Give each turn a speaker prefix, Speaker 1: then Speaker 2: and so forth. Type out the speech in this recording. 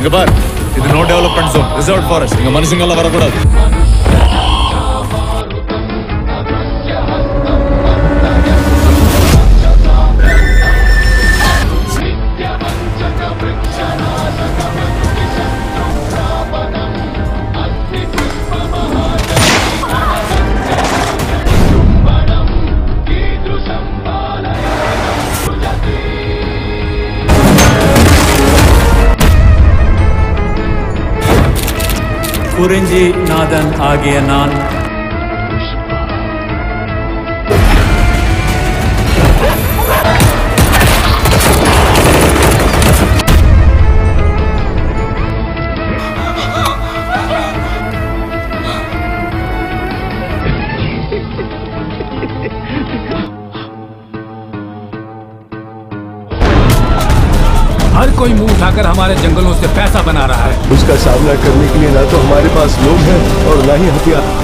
Speaker 1: இங்க பார், இது no development zone, reserve forest. இங்க மனுஷங்கெல்லாம் வரக்கூடாது.
Speaker 2: குறிஞ்சி நாதன் ஆகிய நான்
Speaker 3: हर कोई मुंह उठाकर हमारे जंगलों से पैसा बना रहा है।
Speaker 4: उसका सामना करने के लिए ना तो हमारे पास लोग हैं और ना ही हथियार।